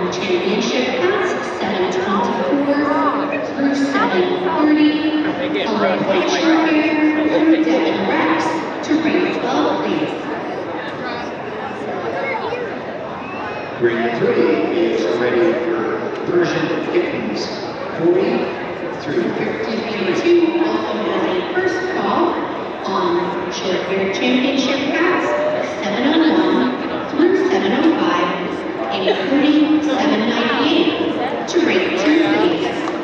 on championship cats, 724 through 730. Colored white short hair from Devin Rex to ring 12, please. Ring 3 is ready for Persian Kittens, 40 through 52. Also has a first call on short hair championship cats, 701 through 705, and 4798 to ring 2, please.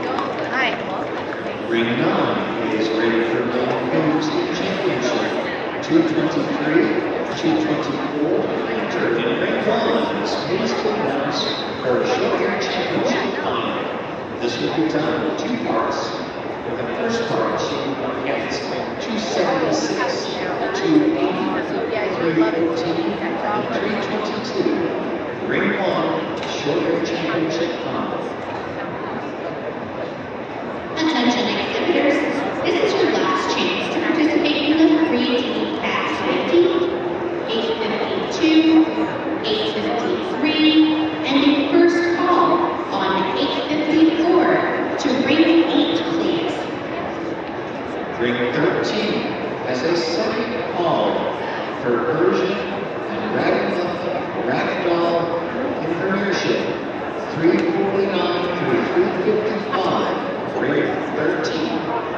Ring 9 is ready for Maine Coons Championship, 223, 224, enter in ring 1 is Maine Coons for short hair championship final. This will be done in 2 parts. For the first part, she gets 276, 280, 314, and 322. Ring 1, short hair championship final. Attention exhibitors, this is your last chance to participate in the 3-team cats 50, 852, 853, and a first call on 854 to ring 8, please. Ring 13 has a second call for Persian and Ragdoll in Premiership, 349 through 355. Ring 13.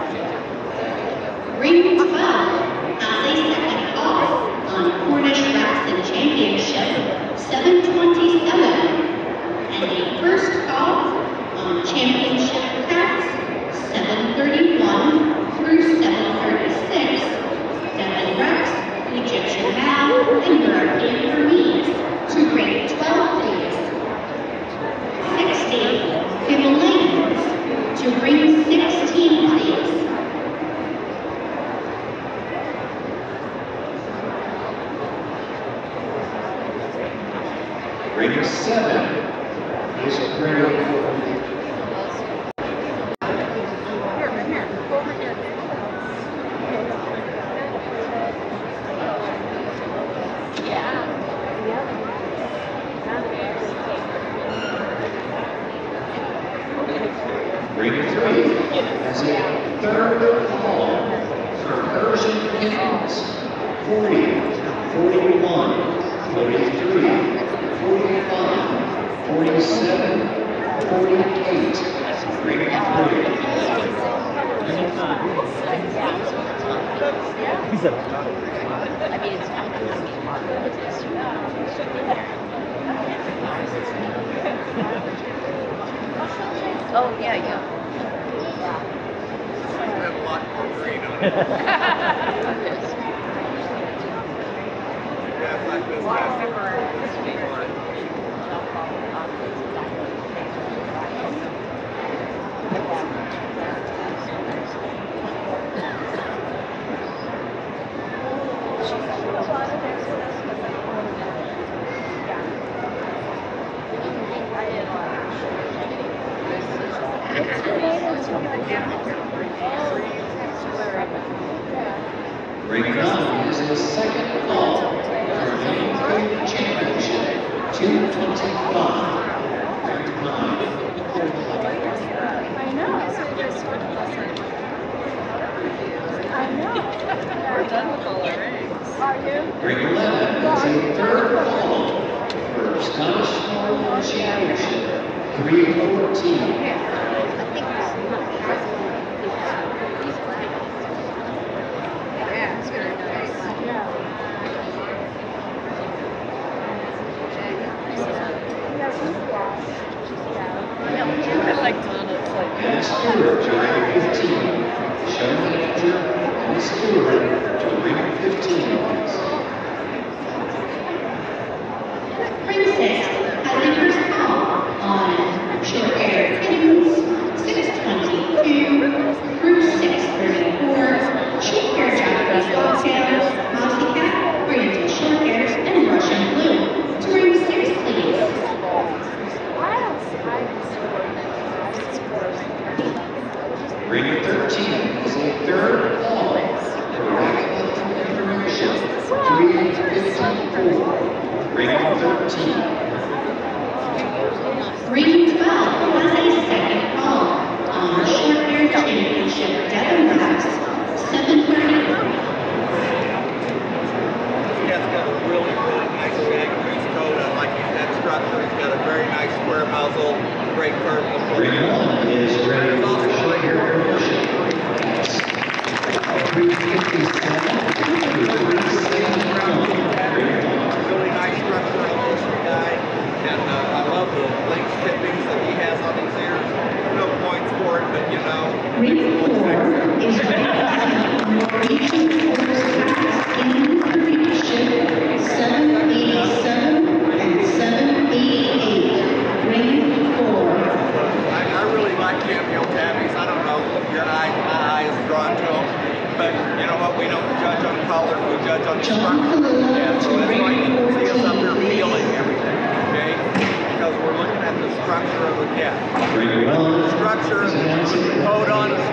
Ring 12 has a second call on Cornish Racing Championship, 727, and a first call on Championship Cats, 731 through 736, Devin Rex, Egyptian Mal, and European Hermes to ring 12, please. 60, Himalayans to ring 16, please. Ring 7 is ready for Ring 3 has a third call for Persian Kittens, 40, 41, 43, 45, 47, 48. Ring 3. Oh, yeah, yeah. Ring 9 is a second call for Maine Coons Championship, 225. Ring 9. I know. We're done with all our rings. Are you? Ring 11 is a third call for Scottish Football Championship, 314. And Stewart to ring 15. Show manager and Stewart to ring 15. Ring 6 has a first call on short hair kittens, 622 through 634, short hair Japanese bobtails, mousy cat, oriental short hairs, and Russian blue to ring 6, please. Ring 13 is a third call for Ragdoll Information, square muzzle, great curve in the foot. Grade 1 is ready for Longhair. 357 to 361. Really nice structure on this guy, and I love the length tippings that he has on these ears. No points for it, but you know. Grade 4 is Norwegian horse cats in production 787 and 788. Grade 4. I really like cameo tabbies. I don't know if my eye is drawn to them, but you know what? We don't judge on color, we judge on the structure. Yeah, so that's why you can see us up there feeling everything, okay? Because we're looking at the structure of the cat. Grade 1 Structure, the coat on,